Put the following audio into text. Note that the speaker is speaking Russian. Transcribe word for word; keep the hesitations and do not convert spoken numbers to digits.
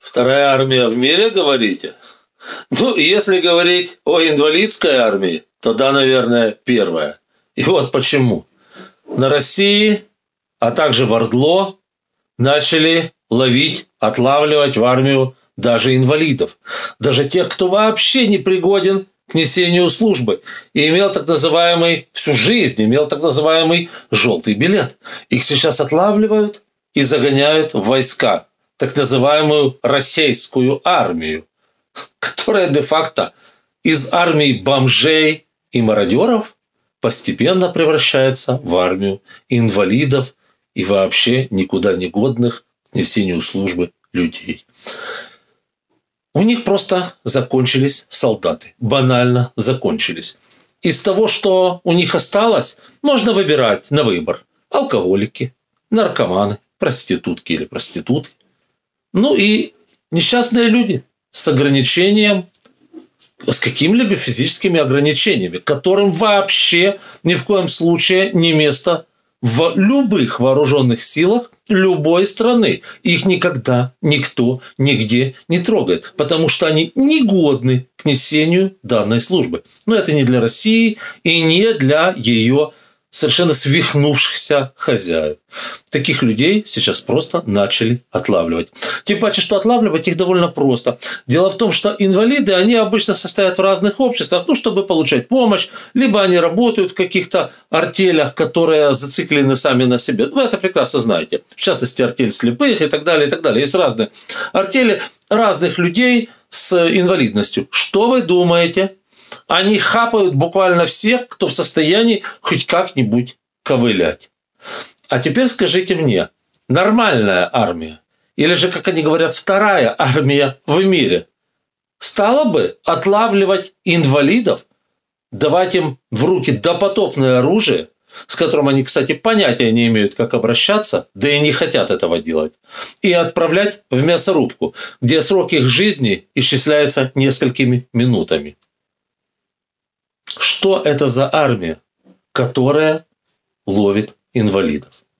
Вторая армия в мире, говорите? Ну, если говорить о инвалидской армии, то да, наверное, первая. И вот почему. На России, а также в Ордло начали ловить, отлавливать в армию даже инвалидов. Даже тех, кто вообще не пригоден к несению службы и имел так называемый, всю жизнь имел так называемый желтый билет. Их сейчас отлавливают и загоняют в войска, так называемую российскую армию, которая де-факто из армии бомжей и мародеров постепенно превращается в армию инвалидов и вообще никуда не годных к несению службы людей. У них просто закончились солдаты. Банально закончились. Из того, что у них осталось, можно выбирать на выбор. Алкоголики, наркоманы, проститутки или проститутки. Ну и несчастные люди с ограничением, с какими-либо физическими ограничениями, которым вообще ни в коем случае не место в любых вооруженных силах любой страны. Их никогда никто нигде не трогает, потому что они негодны к несению данной службы. Но это не для России и не для ее совершенно свихнувшихся хозяев. Таких людей сейчас просто начали отлавливать. Тем паче, что отлавливать их довольно просто. Дело в том, что инвалиды, они обычно состоят в разных обществах, ну, чтобы получать помощь, либо они работают в каких-то артелях, которые зациклены сами на себе. Вы это прекрасно знаете. В частности, артель слепых и так далее, и так далее. Есть разные артели разных людей с инвалидностью. Что вы думаете? Они хапают буквально всех, кто в состоянии хоть как-нибудь ковылять. А теперь скажите мне, нормальная армия, или же, как они говорят, вторая армия в мире, стала бы отлавливать инвалидов, давать им в руки допотопное оружие, с которым они, кстати, понятия не имеют, как обращаться, да и не хотят этого делать, и отправлять в мясорубку, где срок их жизни исчисляется несколькими минутами? Что это за армия, которая ловит инвалидов?